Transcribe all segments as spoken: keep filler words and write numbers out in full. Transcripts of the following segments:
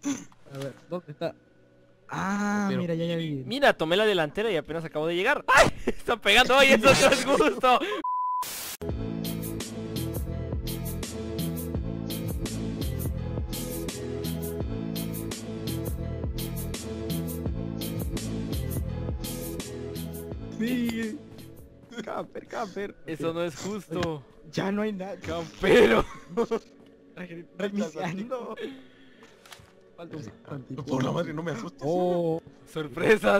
A ver, ¿dónde está? Ah, Pero- mira, ya, ya vi. Mira, tomé la delantera y apenas acabo de llegar. ¡Ay! Están pegando. ¡Ay, eso no es justo! Sí. Camper, camper. Eso no es justo. Ya no hay nada. Campero. Reiniciando. Falta un tantito. Por la madre, no me asustes. Oh. Sorpresa.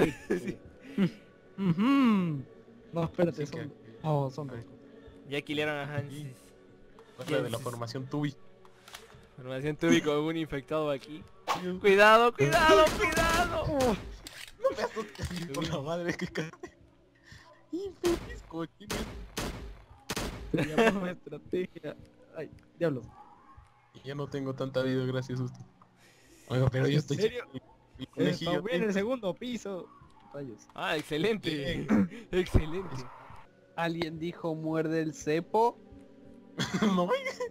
Ujú. No, espérate, Sí que- son... Oh, son dos. Ya quilearon a Hansis. Es la de la formación Tubi. Formación tubi con un infectado aquí. Cuidado, cuidado, cuidado. No me asustes. Por la madre, que casi. Infeliz cochino. Teníamos una estrategia. Ay, diablos. Y ya no tengo tanta vida gracias a usted. Oiga, pero yo estoy... serio? Mi Está conejillo bien en el segundo piso. Rayos. Ah, excelente. Excelente. Alguien dijo muerde el cepo. No,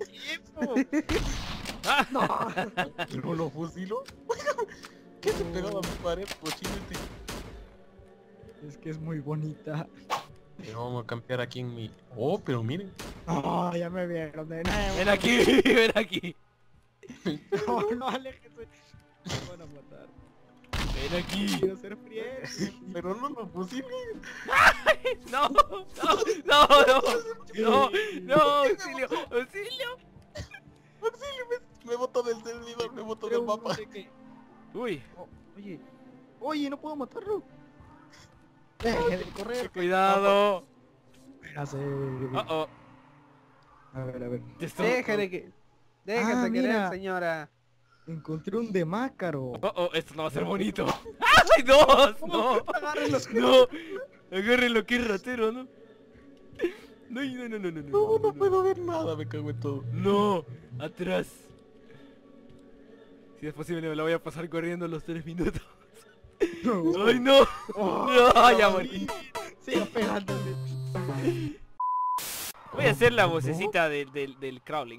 Ah, no lo fusiló. ¿Qué se pegaba a mi pared, cochino este? Es que es muy bonita. Pero vamos a campear aquí en mi... Oh, pero miren. Oh, ya me vieron de nuevo. ven aquí, ven aquí. No, no, aléjense. Me van a matar. Ven aquí. Quiero ser friel. Pero no lo fusilé. No, no, no, no, no, no, auxilio, auxilio. Auxilio, me, me botó del servidor, me botó del Creo, mapa. no sé qué. Uy, Oh, oye, oye, no puedo matarlo. Deje de correr. cuidado. Espérase. Oh, oh. A ver, a ver. Te estoy- Déjale que... Déjese Ah, querer, mira. señora. Encontré un demácaro. Oh, oh, esto no va a ser bonito. ¡Ay, dos! No, Agárrenlos. no. Agárrenlo, que ratero, ¿no? No, no, no, no, no, No, no no. puedo ver nada, me cago en todo. No, atrás. Si es posible me la voy a pasar corriendo los tres minutos. No. ¡Ay, no! Oh, No, ya morí. siga pegándole. Voy a hacer la vocecita del, del, del crawling.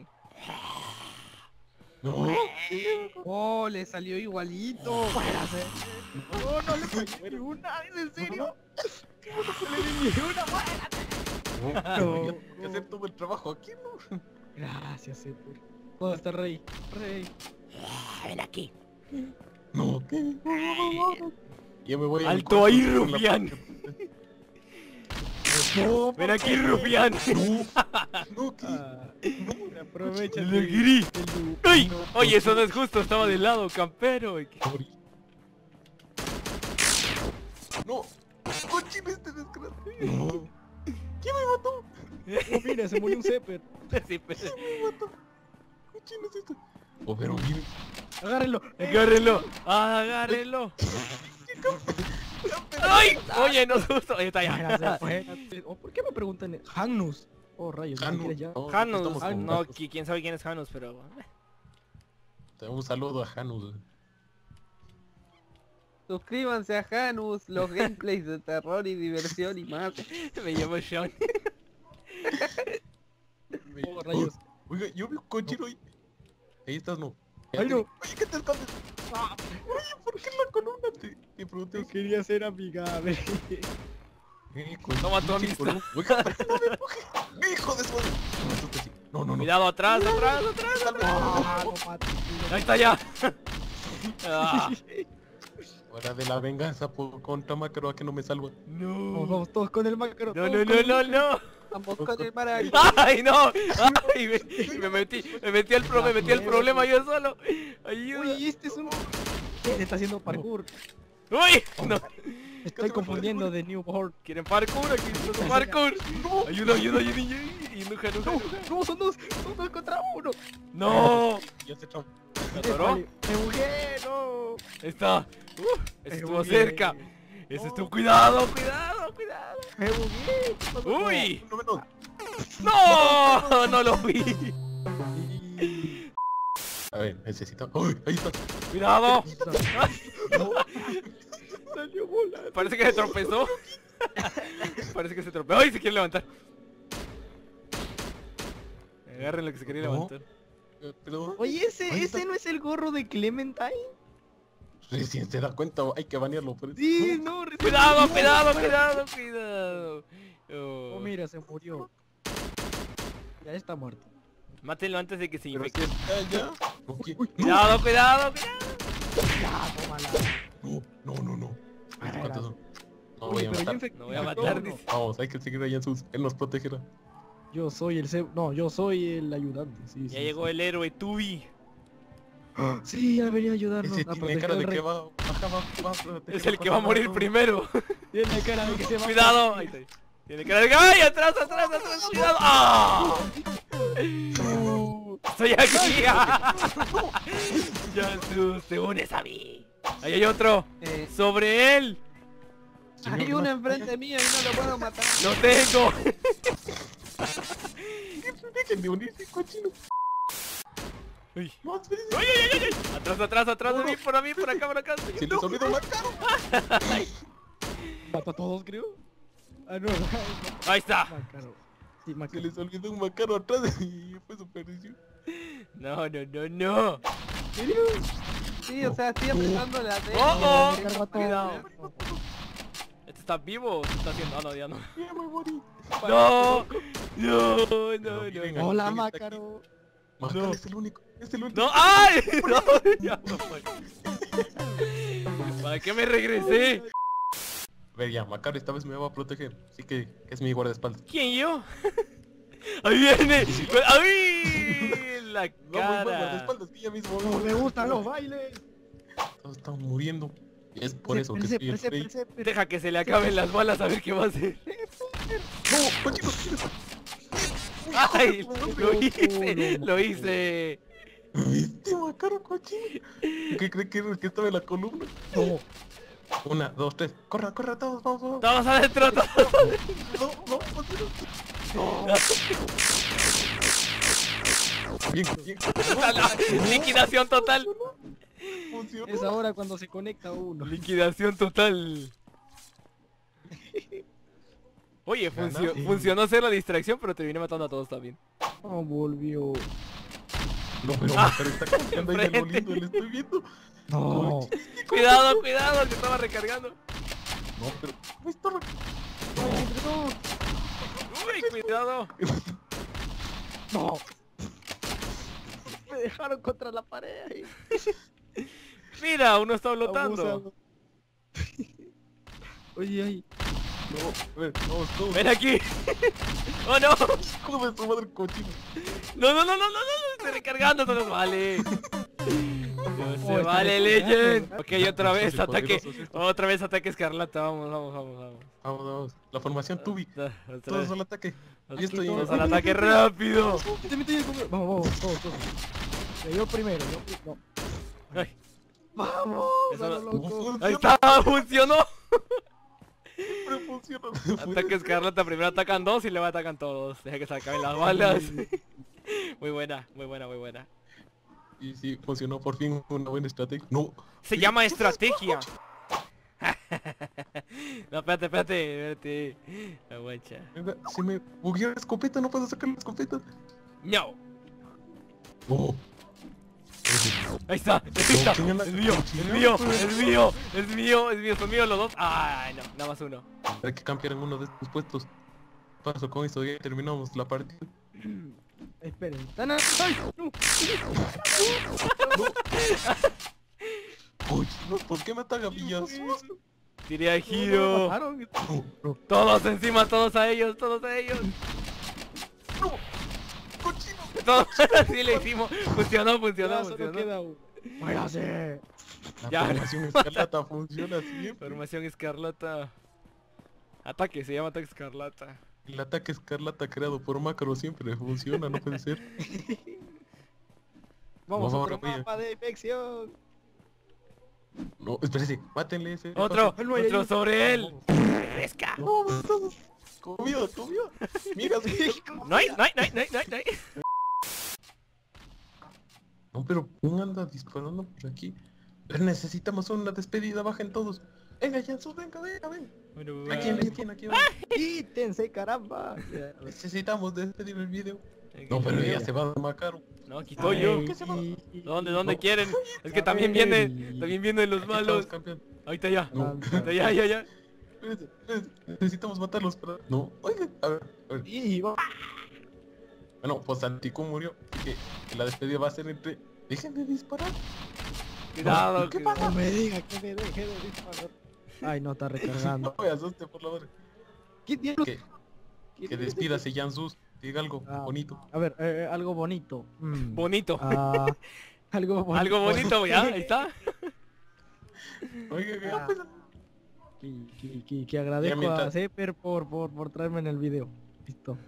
No. Oh, le salió igualito. No, no le pegué ni una, ¿es en serio? No le di ni una, muérate. No, yo tengo que hacer todo el trabajo aquí, ¿no? Gracias, Epur. ¿Dónde está Rey? Rey. Ven aquí. No, ¿qué? Ya me voy a mi ¡Alto cuarto ahí, con la- rufián! No, ¡Ven aquí, rufián! No, ¿qué? Ah, aprovecha. ¡Le grí! ¡Ay! Oye, eso no es justo, estaba del lado, campero. Morí. No, cochino este desgraciado. No. ¿Quién me mató? Oh, mira, se murió un Zepper. Sí, pero- ¿Quién me mató? Cochino es esto. Oh, pero miren. Agárrenlo. Agárrenlo, agárrenlo. ¡Ay! Oye, no es justo. Ahí está Espérate, ya. espérate. Oh, ¿por qué me preguntan? Hanus. Oh, rayos, ¿no Janus. quieres ya? No, Janus, estamos con no, gatos. qui- quién sabe quién es Janus, pero... Un saludo a Janus. Suscríbanse a Janus, los gameplays de terror y diversión y más. Me llamo Sean. Oh, rayos. Oiga, yo vi un cochino ahí. Ahí estás, no. Ay, no. Oye, ¿qué te escondes? Oye, ¿por qué la columna te, te pregunté? Yo quería ser amigable. Eh, con- Toma tu pinche amistad. columna. Oiga, ¿por qué no me empuje? ¡Hijo de su madre! No, me asustes, sí. No, no, no. Cuidado, atrás, atrás, atrás. Salve. Ah, no mates. Ahí está ya. Ah, Hora de la venganza por contra Macro, a que no me salva. Vamos, no. vamos todos con el macro. No, todos no, con no, el no, macro. no. Vamos con el maravillo. ¡Ay, no! ¡Ay! Me, me metí, me metí al pro, me metí al problema yo solo. Ayuda. Uy, este es un... ¿Quién está haciendo parkour? ¡Uy! No. Me estoy confundiendo de Newborn. ¿Quieren parkour? Aquí está el parkour. Ayuda, ayuda, ayuda. Y nuja, nuja, No, nuja. no, son dos, son dos contra uno. ¡No! Ya se echó. ¿Me atoró? Vale, me bugué, no. Ahí está. Uh, eso Me estuvo bugué. cerca. Eso estuvo... ¡Cuidado, cuidado, cuidado! Me bugué. ¿Qué pasó? ¡Uy! No, no, no. ¡No! No lo vi. Y- A ver, necesito. ¡Uy! Ahí está. ¡Cuidado! No. Salió volando. Parece que se tropezó. Parece que se tropezó. ¡Ay! Se quiere levantar. Agarren lo que se quería No. levantar. Eh, Pero. Oye, ese, Ahí ese está. no es el gorro de Clementine. Recién se da cuenta, hay que banearlo por eso. Sí, no, recién- Cuidado, cuidado, cuidado, cuidado. Oh. Oh, mira, se murió. Ya está muerto. Mátenlo antes de que se Pero infecte. si está ya. No, ¿qué? Cuidado, cuidado, cuidado. Ya, tómala. No, no, no, no. Ay, ¿Cuántos son? No Oye, voy a pero yo matar. infecté No voy a a matar, todos. dice. Vamos, hay que seguir allá en sus... Él nos protegerá. Yo soy el... ce- No, yo soy el ayudante. Sí, Ya sí, llegó sí. el héroe Tubi. Sí, ya venía a ayudarnos Ese a tiene proteger cara al de rey. que va... Baja, va, va a proteger Es el que va a contra morir todo. primero. Tiene cara de que se va a Cuidado. Ahí está. Tiene cara de que... ¡Ay, atrás, atrás, atrás! ¡Cuidado! ¡Ah! ¡Estoy aquí! Jesús, te unes a mí. Ahí hay otro. Eh, Sobre él. Señor, hay no- uno enfrente mío y no lo puedo matar. Lo tengo. Dejen de unirse, cochino. Uy. No, espérense. Ay, ay, ay, ay. Atrás, atrás, atrás de mí, por mí, por acá, por acá. Se les olvidó matar. Mata a todos, creo. Ah, no. Ahí está. Macaro. Sí, Se Macaro. les olvidó un macaro atrás y fue su perdición. No, no, no, no. Sí, o sea, estoy apretando la D. Oh, oh. Carga todo. Cuidado. ¿Este está vivo o se está haciendo? Ah, no, ya no. Ya me morí. No, no, no, Pero miren, no. Hola, ¿quién está aquí? Macaro. Macaro No. es el único. Es el único. No, ¡ay! No, ya no fue. ¿Para qué me regresé? A ver, ya, Macaro esta vez me va a proteger. Así que es mi guardaespaldas. ¿Quién yo? ¡Ahí viene! ¡Ay! La Vamos, igual, cara. guardaespaldas, que ya mismo. Como me gustan los bailes. Todos están muriendo. Y es por eso que Perse, soy el perse, rey. perse, perse. Deja que se le acaben las balas a ver qué va a hacer. No, cochino. ¡Ay! Lo hice, lo hice. ¿Viste, Macaro, cochino? ¿Qué cree que era el que estaba en la columna? No. Una, dos, tres. Corra, corra, todos, vamos, vamos. Todos adentro, todos. No, no, cochino. Bien, bien. Liquidación total. Funcionó. Es ahora cuando se conecta uno. Liquidación total. Oye, funcio- Ganaste. funcionó hacer la distracción, pero terminé matando a todos también. Oh, volvió. No, pero Macaro está confiando ahí en el Enfrente. molindo, le estoy viendo. No. Cuidado, cuidado, que estaba recargando. No, pero... Me está... Ay, entre todos. Uy, cuidado. No. Me dejaron contra la pared. Mira, uno está flotando. Abusado. Oye, ay. No, a ver, vamos todos. Ven aquí. Oh no. Joder, su madre cochino. No, no, no, no, no, no, estoy recargando, no nos vale. No Oh, se está vale, recargando, Legend. ¿verdad? Ok, otra vez Soy ataque. poderoso, esto. Otra vez ataque escarlata. Vamos, vamos, vamos, vamos. Vamos, vamos. La formación Tubi. Otra Todos vez. al ataque. Aquí Yo estoy... todos al ataque rápido. Te metí en el comer- Vamos, vamos, todos, todos. Eh, Yo primero, yo pri- no. Ay, Vamos, Eso a lo no- loco. ahí está, funcionó. Siempre funciona. Ataque escarlata, primero atacan dos y luego atacan todos. Deja que se acaben las balas. Muy buena, muy buena, muy buena. Y sí, funcionó por fin una buena estrategia. No. Se llama estrategia. No, espérate, espérate, espérate. Aguancha. Venga, se me bugueó la escopeta, no puedo sacar la escopeta. No. Oh. Ahí está, ahí está. señor, Es mío, es mío, es mío, es mío, es mío, son míos los dos. Ay, no, nada más uno. Hay que cambiar en uno de estos puestos. Paso con eso, ya terminamos la partida. Esperen. Tan- ¡Ay! No. Uy, no, ¿por qué me ataca Villas? Tiré a Me Giro. mataron. No, no, Todos encima, todos a ellos, todos a ellos. cochino. Todos así le hicimos. Funcionó, Ya funcionó, solo funcionó. queda uno. Váyase. La Ya. formación escarlata funciona siempre. Formación escarlata. Ataque, se llama ataque escarlata. El ataque escarlata creado por Macaro siempre funciona, no puede ser. Vamos a Vamos, otro ahora, mapa de infección. No, espérese, mátenle ese. Otro, Él no hay otro ahí. sobre él. Fresca. No, no, comió, comió. Mira, sí. No hay, no hay, no hay, no hay, no hay, no hay. No, pero ¿quién anda disparando por aquí? Pero necesitamos una despedida, bajen todos. Venga, Jansu, venga, venga, venga. Bueno, Aquí en la va. esquina, aquí va. Quítense, caramba. Necesitamos despedir el video. No, pero ya se va Macaro. No, aquí estoy yo. ¿Qué se va? ¿Dónde, dónde No. quieren? Es que también vienen, también vienen los Aquí estamos, malos. campeón. Ahí está ya. No. Ahí está ya, ya, ya. Espérense, espérense, necesitamos matarlos para... No, oigan, a ver, a ver. Y va. Bueno, pues Santico murió. Que, que la despedida va a ser entre... Dejen de disparar. Cuidado. ¿Qué cuidado. pasa? No me diga que me deje de disparar. Ay, no, está recargando. No me asuste, por la madre. ¿Qué diablos? Que, que despídase, Jansus. Diga algo Ah, bonito. A ver, eh, algo bonito. Mm. Bonito. Ah, algo bonito. Algo bonito, ya, ahí está. Oiga, que Ah. pues, Que, que, que, que agradezco mientras- a Zeper por, por, por traerme en el video. Listo.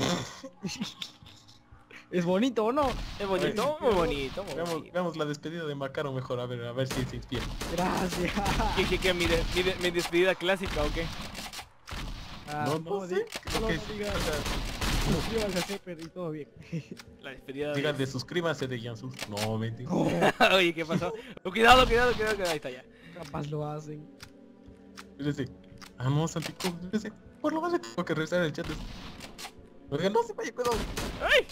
¿Es bonito o no? Es bonito, muy bonito, muy veamos, bonito. veamos la despedida de Macaro mejor, a ver, a ver si se inspira. Gracias. ¿Qué, qué, qué? ¿Mi, de- mi, de- mi despedida clásica o qué? Ah, no, no sé, di- creo no, que no sí, digas. o sea, Suscríbanse a Zeper y todo bien. La despedida digan de... de suscríbanse de Jansus. No, mentira. Oye, ¿qué pasó? Oh, cuidado, cuidado, cuidado, cuidado, ahí está ya. Capaz lo hacen. Fíjense. Vamos, Santico, fíjense. Por lo más tengo que revisar el chat. Oiga, no se vaya, cuidado. ¡Ay!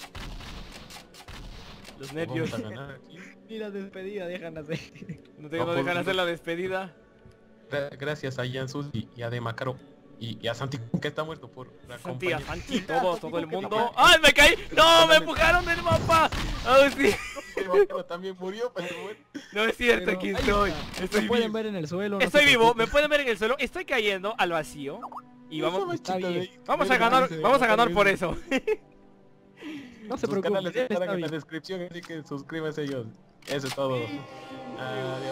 Los nervios. Vamos a ganar aquí. Ni la despedida dejan hacer. No te No, no por- dejan hacer la despedida. Gra- Gracias a Jansus y, y a de Macaro. Y, y a Santico que está muerto por la Santi, a compañía. Santi, todo, todo el ¿qué mundo. pasa? ¡Ay, me caí! ¡No, me empujaron del mapa! ¡Oh, sí! Macaro también murió, pero bueno. No es cierto, Pero aquí ahí estoy. está. Estoy Lo pueden vivo. ver en el suelo. no Estoy se vivo, me preocupen. pueden ver en el suelo. Estoy cayendo al vacío. Y vamos, Está bien. vamos a ganar, vamos a ganar por eso. No se Sus canales preocupen, él estarán está en la bien. descripción, así que suscríbanse ellos. Eso es todo. Adiós.